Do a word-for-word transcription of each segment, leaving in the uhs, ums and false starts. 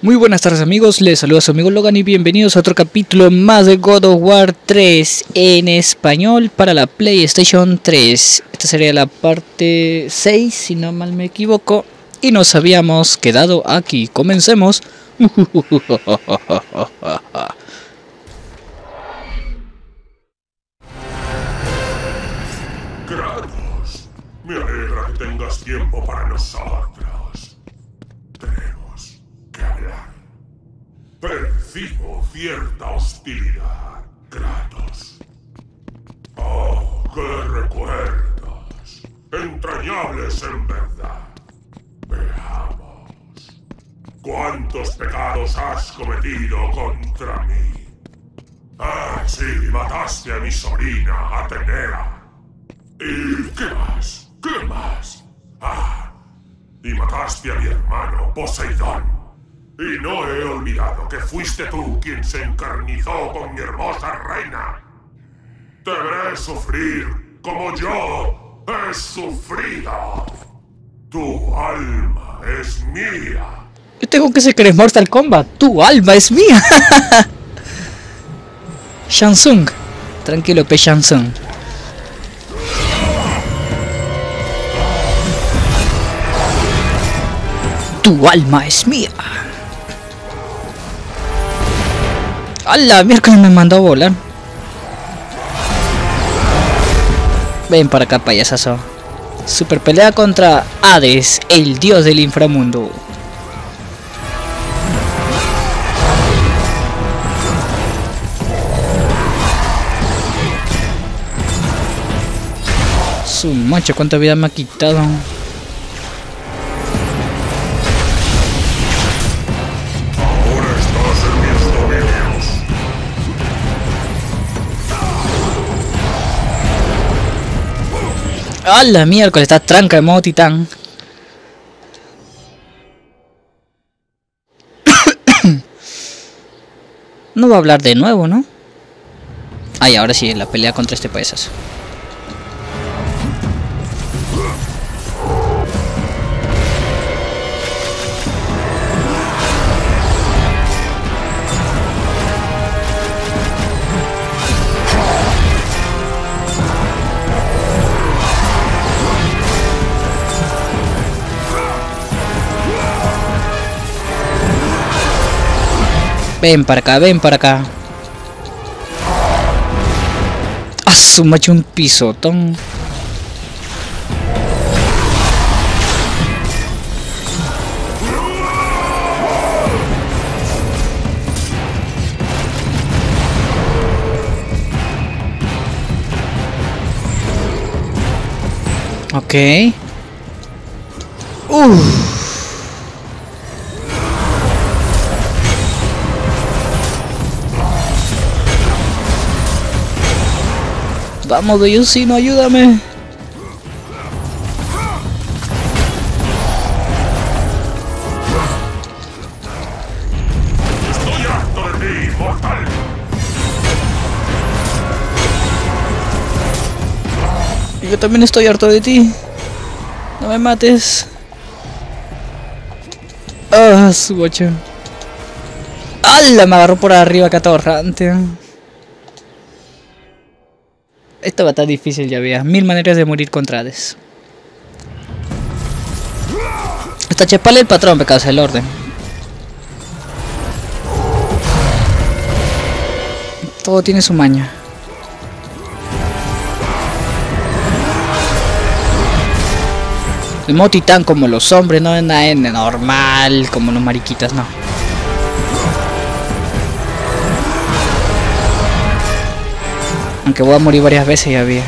Muy buenas tardes amigos, les saluda su amigo Logan y bienvenidos a otro capítulo más de God of War tres en español para la PlayStation tres. Esta sería la parte seis, si no mal me equivoco, y nos habíamos quedado aquí. Comencemos. Kratos, me alegra que tengas tiempo para nosotros. Tenemos que hablar. Percibo cierta hostilidad, Kratos. Oh, qué recuerdos. Entrañables en verdad. Veamos. ¿Cuántos pecados has cometido contra mí? Ah, sí, mataste a mi sobrina, Atenea. ¿Y qué más? ¿Qué más? Ah, y mataste a mi hermano, Poseidón. Y no he olvidado que fuiste tú quien se encarnizó con mi hermosa reina. Te veré sufrir como yo he sufrido. Tu alma es mía. Yo tengo que se crees Mortal Kombat, tu alma es mía. Shang Tsung, tranquilo pe Shang Tsung. Tu alma es mía. A la miércoles me mandó a volar. Ven para acá, payasazo. Super pelea contra Hades, el dios del inframundo. Su macho, cuánta vida me ha quitado. ¡A la miércoles! Está tranca de modo titán. No va a hablar de nuevo, ¿no? Ay, ahora sí, la pelea contra este payasazo. Ven para acá, ven para acá. ¡Ah, su macho, un pisotón! Ok. Uff. Vamos, Bellocino, ayúdame. Estoy harto de ti, mortal. Yo también estoy harto de ti. No me mates. Ah, su bocha. ¡Hala! Me agarró por arriba, catorrante. Esta va a estar difícil, ya había mil maneras de morir contra Hades. Hasta chepale el patrón, me causa el orden. Todo tiene su maña. El modo titán como los hombres, no es nada normal, como los mariquitas, no. Aunque voy a morir varias veces, ya había.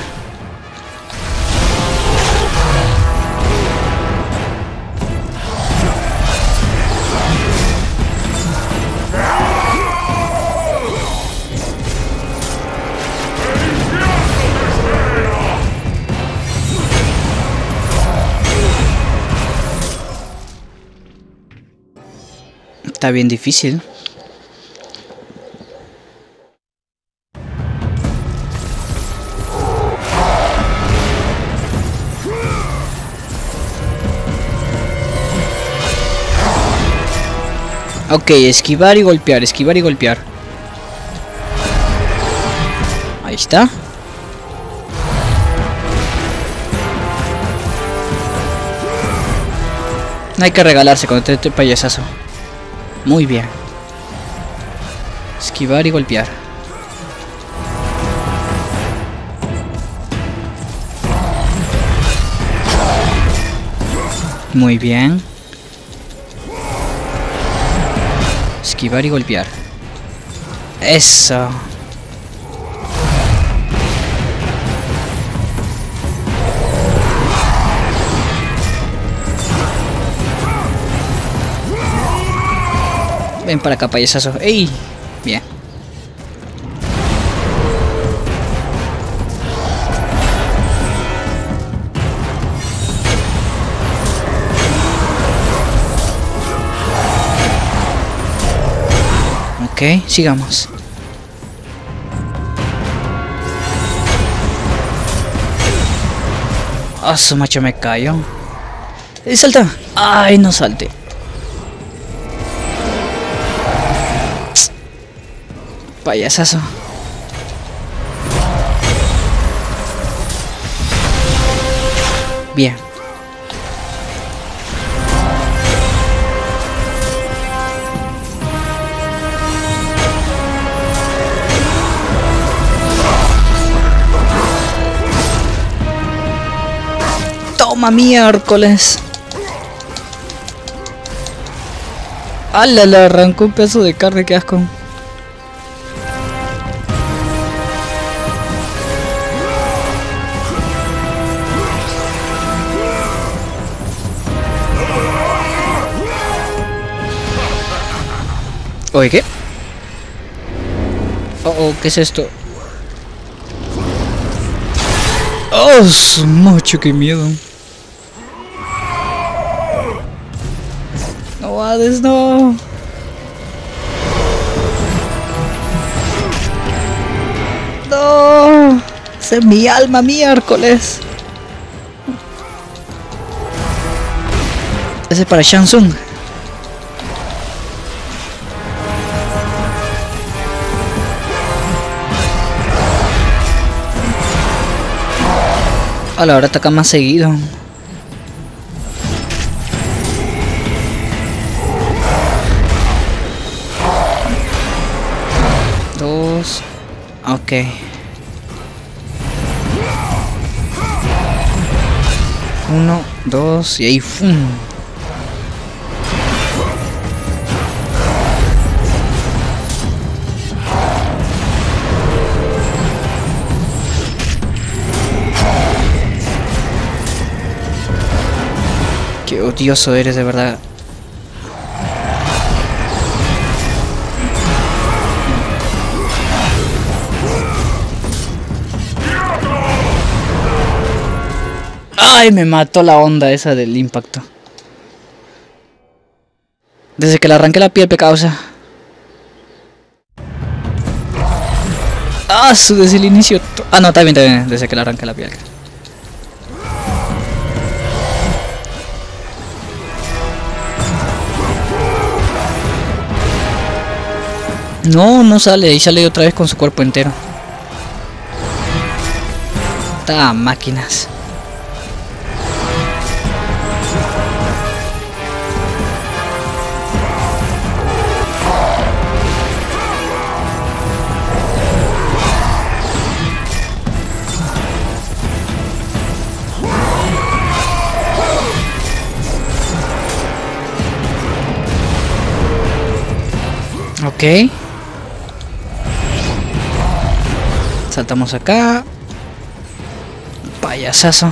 Está bien difícil. Ok, esquivar y golpear, esquivar y golpear. Ahí está. No hay que regalarse con este payasazo. Muy bien. Esquivar y golpear. Muy bien. Esquivar y golpear. Eso. Ven para acá, payasazo. ¡Ey! Bien. Ok, sigamos. Ah, su macho me cayó. ¡Eh, salta! ¡Ay, no salte! Payasazo. Bien. Toma miércoles. ¡Hala! Le arrancó un pedazo de carne, qué asco. Oye, ¿qué? Oh, oh, ¿qué es esto? Oh, su macho, qué miedo. No, Hades, no. No. Esa es mi alma, miércoles. Ese es para Shang Tsung. A la hora ataca más seguido. Dos. Ok. Uno, dos y ahí ¡fum! Qué odioso eres, de verdad. Ay, me mató la onda esa del impacto. Desde que le arranqué la piel, causa. Ah, su desde el inicio. Ah, no, está bien, está bien. Desde que le arranqué la piel. No, no sale, ahí sale otra vez con su cuerpo entero. Está máquinas. Ok. Saltamos acá. Payasazo.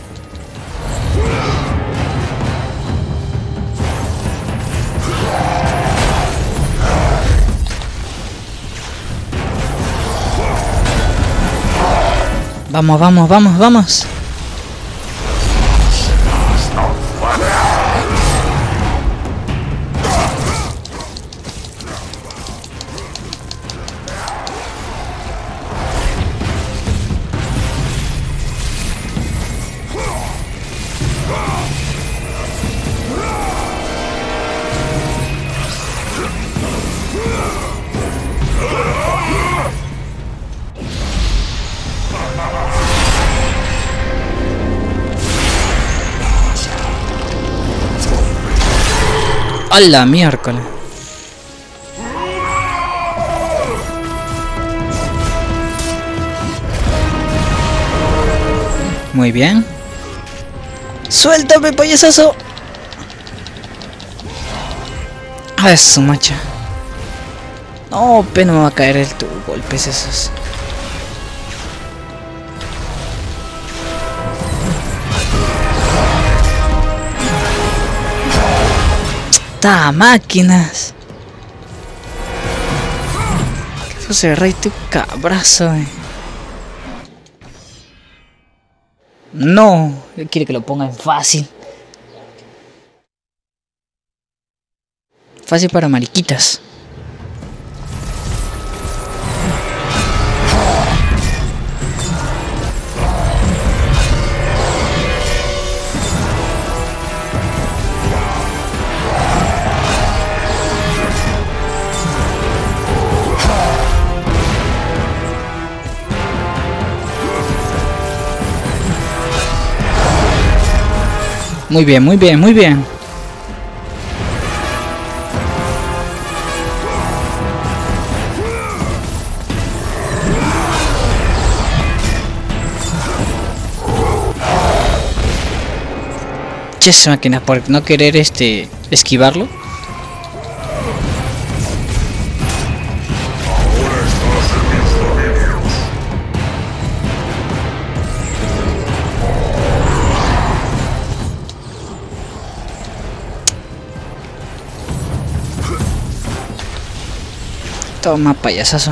Vamos, vamos, vamos, vamos. ¡A la miércoles! Muy bien. ¡Suéltame, payasazo! ¡Ah, eso, macha! No, pero me va a caer el tu golpes esos. ¡Ta máquinas! ¿Qué fue ese rey tu cabrazo, eh? No, él quiere que lo ponga en fácil. Fácil para mariquitas. Muy bien, muy bien, muy bien. Che, esa máquina, por no querer este esquivarlo. Toma, payasazo.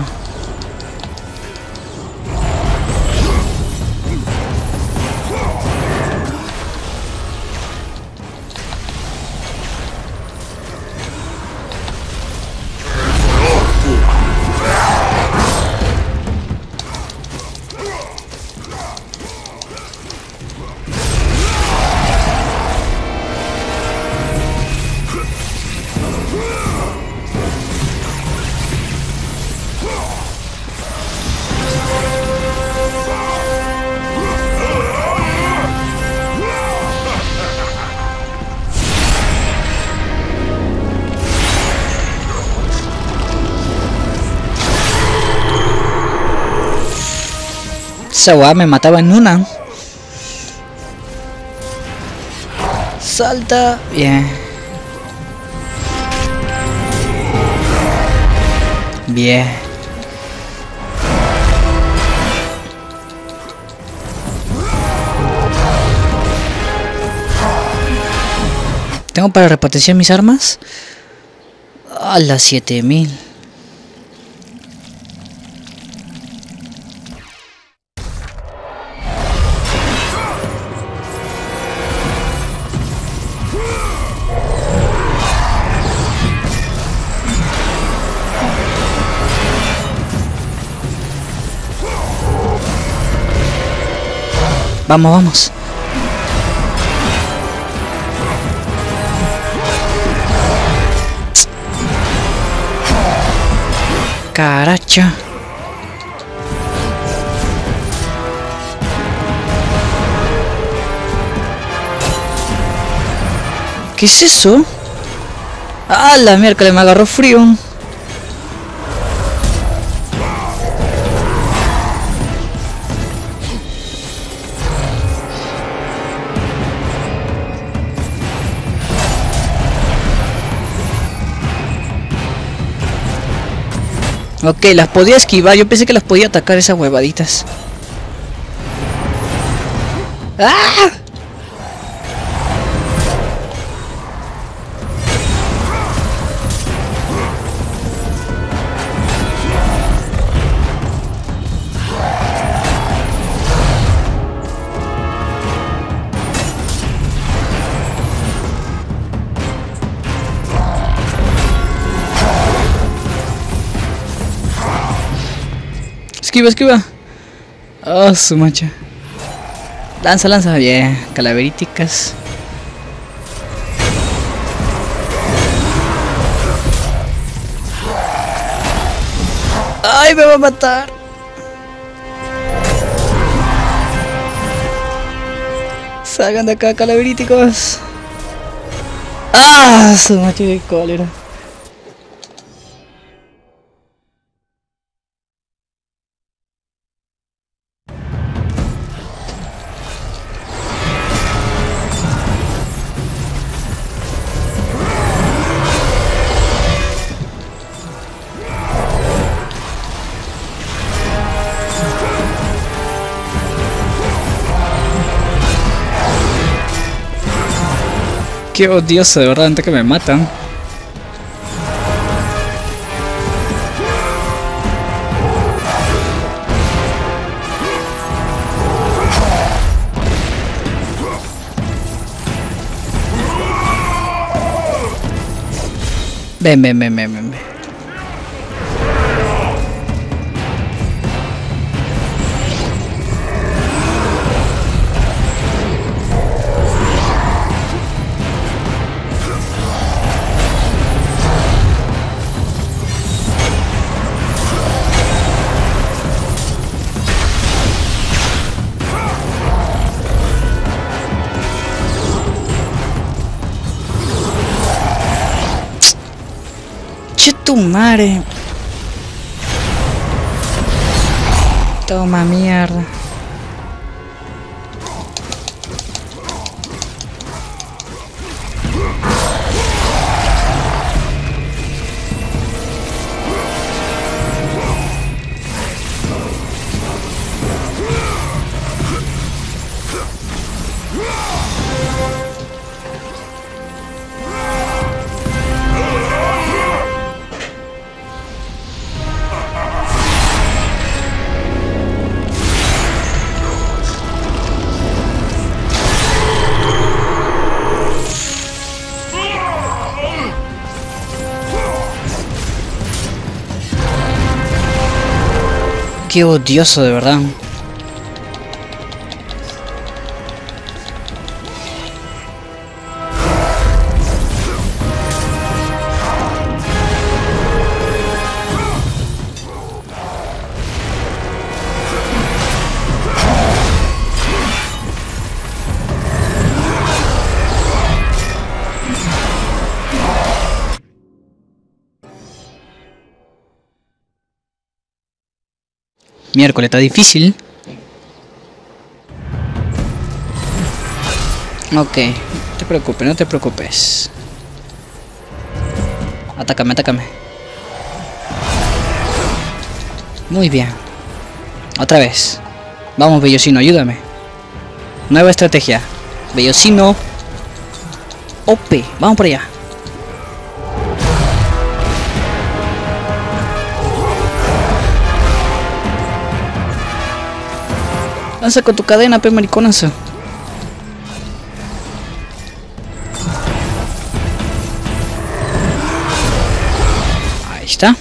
Esa weá me mataba en una. Salta. Bien. Bien. ¿Tengo para repotenciar mis armas? A las siete mil. Vamos, vamos. Caracha. ¿Qué es eso? ¡Ah, la miércoles! Me agarró frío. Ok, las podía esquivar. Yo pensé que las podía atacar esas huevaditas. ¡Ah! Esquiva, esquiva. Oh, su macha. Lanza, lanza. Bien, calaveríticas. Ay, me va a matar. Salgan de acá, calaveríticos. ¡Ah! Su macho de cólera. Qué odioso, de verdad, antes que me matan. Ven, ven, ven, ven, ven. Che tu madre. Toma mierda. Qué odioso, de verdad. Miércoles, está difícil. Ok, no te preocupes, no te preocupes. Atácame, atácame. Muy bien. Otra vez. Vamos, Bellocino, ayúdame. Nueva estrategia. Bellocino. O P, vamos por allá. Lanza con tu cadena, pe mariconazo. Ahí está.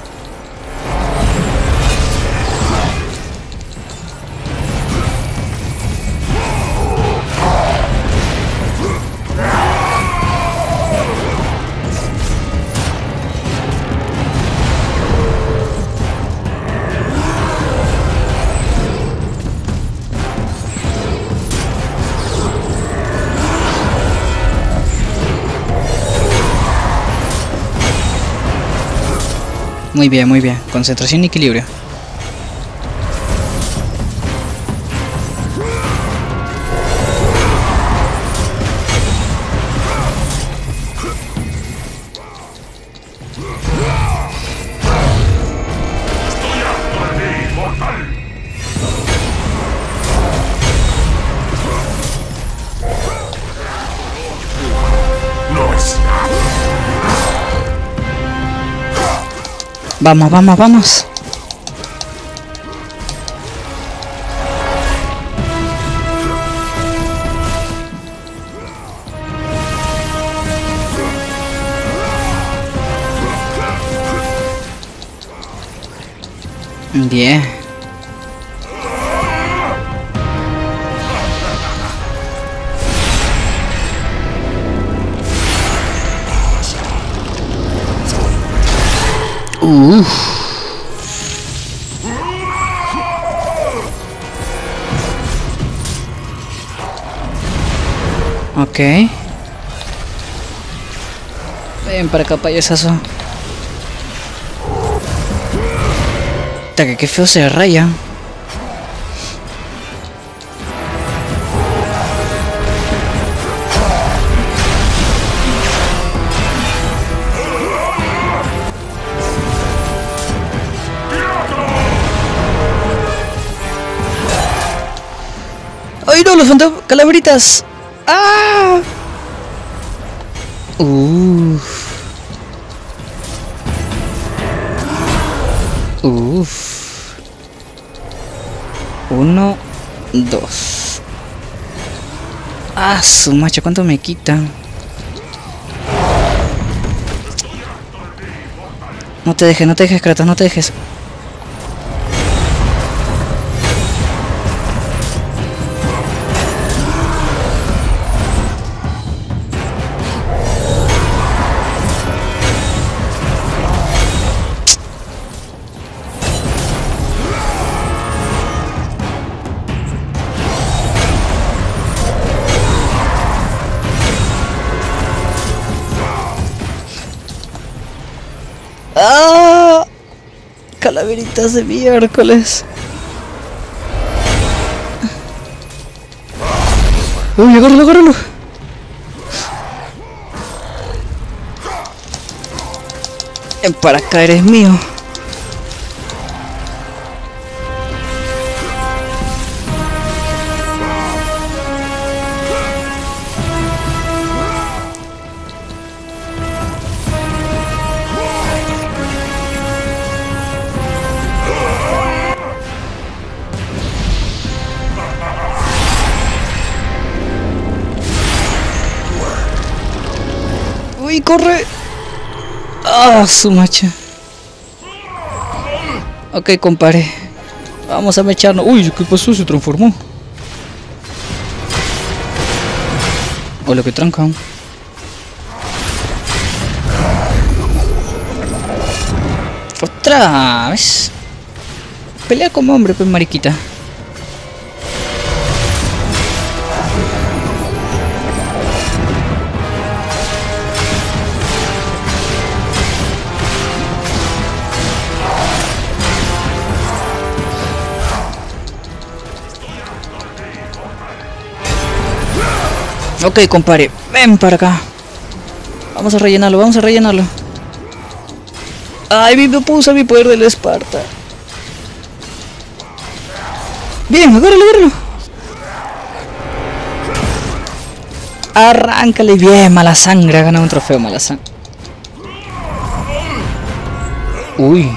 Muy bien, muy bien. Concentración y equilibrio. Vamos, vamos, vamos. Bien. Uh. Ok. Ven para acá, payasazo. Que qué feo se raya. ¡Ay no! ¡Los fantasmas! ¡Calaveritas! ¡Ah! Uff. Uff. Uno, dos. Ah, su macho, ¿cuánto me quita? No te dejes, no te dejes, Kratos, no te dejes. ¡Ah! Calaveritas de miércoles. ¡Uy, agárralo, agárralo! Ven para acá, eres mío. ¡Uy, corre! ¡Ah, su macha! Ok, compadre. Vamos a mecharnos. ¡Uy, qué pasó! Se transformó. Hola, que tranca. ¡Otra vez! Pelea como hombre, pues, mariquita. Ok, compadre, ven para acá. Vamos a rellenarlo, vamos a rellenarlo. Ay, me puedo usar mi poder del Esparta. Bien, agárralo, agárralo. Arráncale bien, mala sangre. Ha ganado un trofeo, mala sangre. Uy.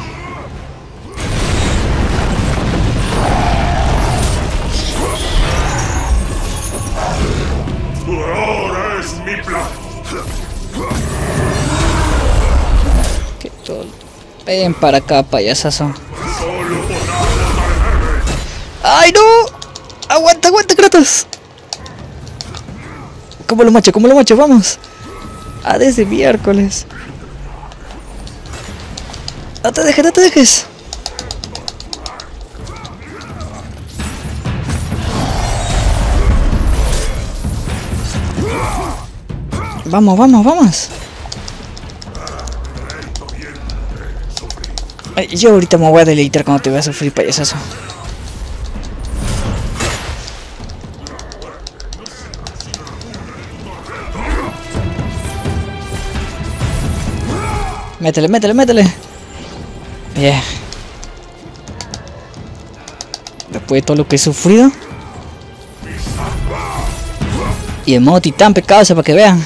Ven para acá, payasazo. ¡Ay, no! ¡Aguanta, aguanta, Kratos! ¿Cómo lo macho? ¿Cómo lo macho? ¡Vamos! ¡Ah, desde miércoles! ¡No te dejes, no te dejes! ¡Vamos, vamos, vamos! Ay, yo ahorita me voy a deleitar cuando te vea sufrir, payasazo. Métele, métele, métele. Bien. Después de todo lo que he sufrido. Y en modo titán, pecado, para que vean.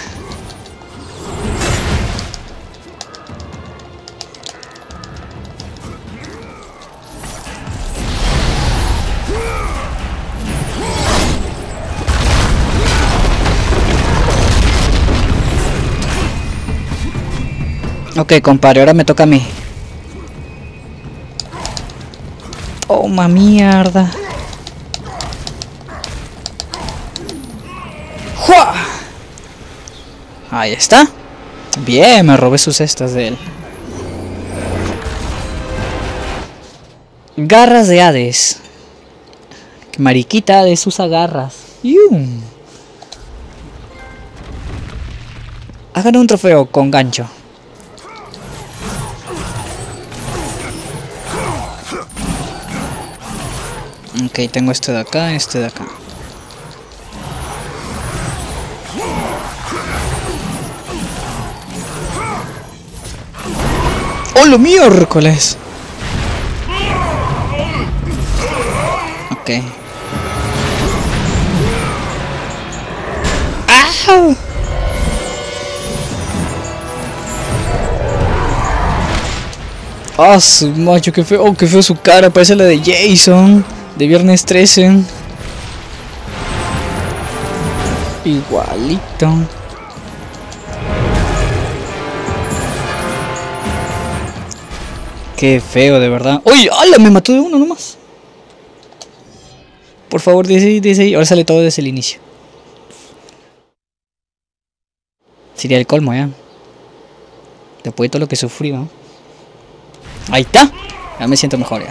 Ok, compadre, ahora me toca a mí. Toma mierda. ¡Jua! Ahí está. Bien, me robé sus cestas de él. Garras de Hades. Que mariquita Hades usa garras. ¡Yum! Hagan un trofeo con gancho. Ok, tengo este de acá, este de acá. ¡Oh, lo miércoles! Ok. ¡Ah! ¡Ah, su macho! ¡Qué feo! ¡Oh, qué feo su cara! Parece la de Jason de Viernes trece. Igualito. Qué feo, de verdad. ¡Uy! ¡Hala! Me mató de uno nomás. Por favor, dice ahí, dice ahí. Ahora sale todo desde el inicio. Sería el colmo, ya. Después de todo lo que sufrí, ¿no? Ahí está. Ya me siento mejor, ya.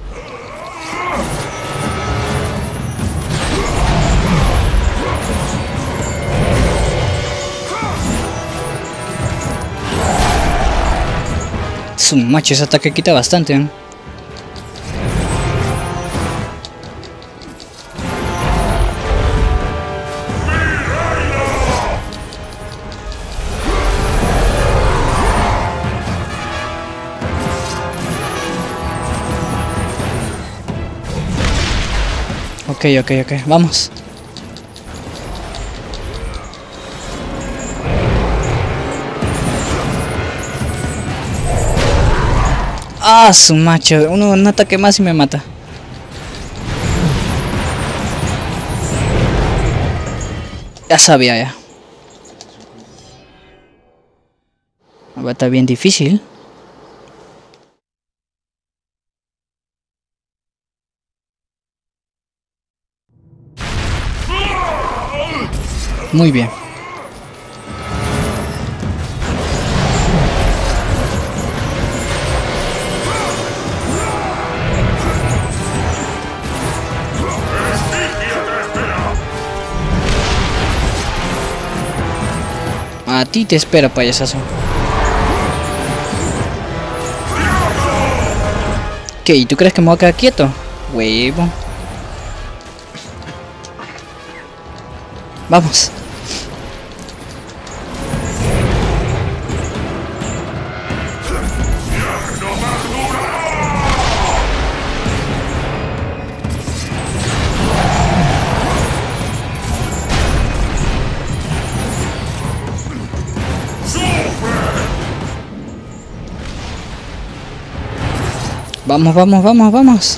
Su macho, ese ataque quita bastante, ¿eh? Ok, ok, ok, vamos. Ah, su macho, uno, un ataque más y me mata. Ya sabía ya. Ahora está bien difícil. Muy bien. A ti te espera, payasazo. ¿Qué? ¿Y tú crees que me voy a quedar quieto? Huevo. Vamos. Vamos, vamos, vamos, vamos.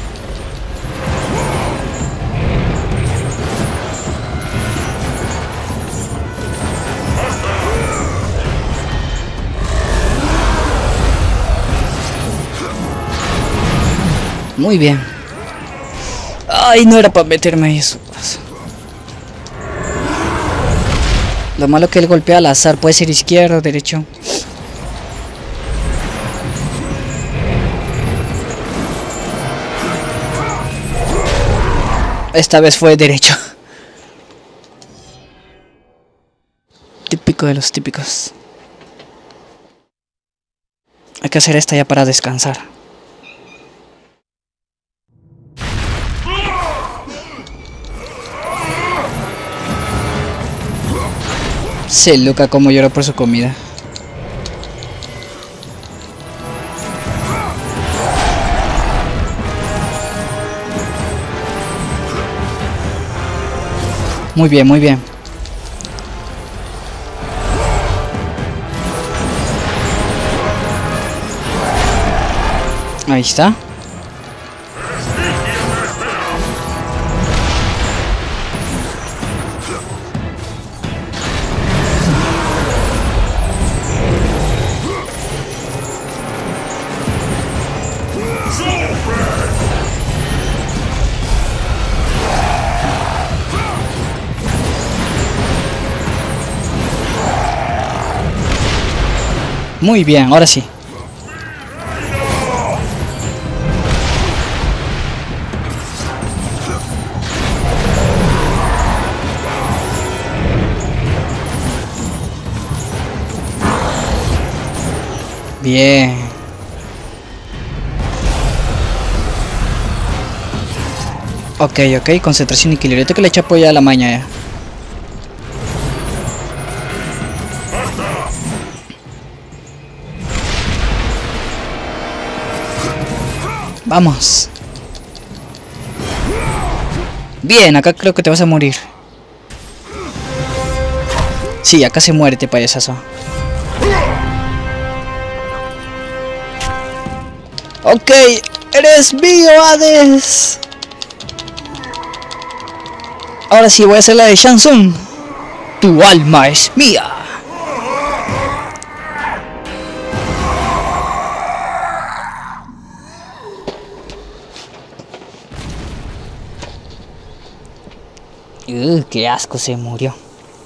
Muy bien. Ay, no era para meterme ahí eso. Lo malo es que él golpea al azar. Puede ser izquierdo o derecho. Esta vez fue derecho. Típico de los típicos. Hay que hacer esta ya para descansar. Se loca como llora por su comida. Muy bien, muy bien. Ahí está. Muy bien, ahora sí. Bien. Ok, ok, concentración y equilibrio. Tengo que le chapo ya a la maña ya. Vamos. Bien, acá creo que te vas a morir. Sí, acá se muere este payasazo. Ok, eres mío, Hades. Ahora sí voy a hacer la de Shang Tsung. Tu alma es mía. Uh, qué asco, se murió.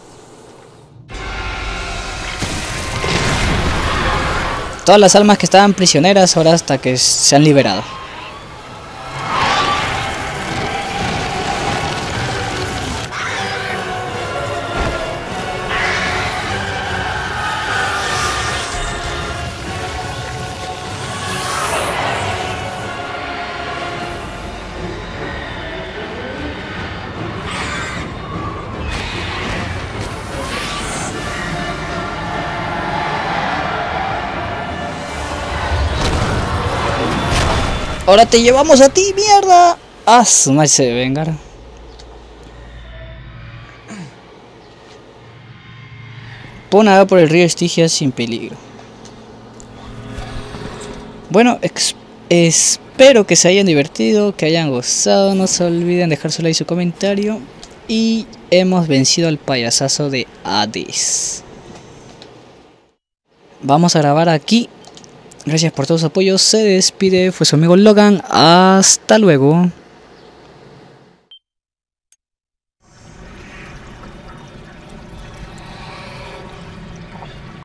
Todas las almas que estaban prisioneras ahora hasta que se han liberado. Ahora te llevamos a ti, mierda. Ah, su madre, se vengaron. Puedo nadar por el río Estigia sin peligro. Bueno, espero que se hayan divertido, que hayan gozado. No se olviden dejar su like y su comentario. Y hemos vencido al payasazo de Hades. Vamos a grabar aquí. Gracias por todo su apoyo. Se despide, fue su amigo Logan. Hasta luego.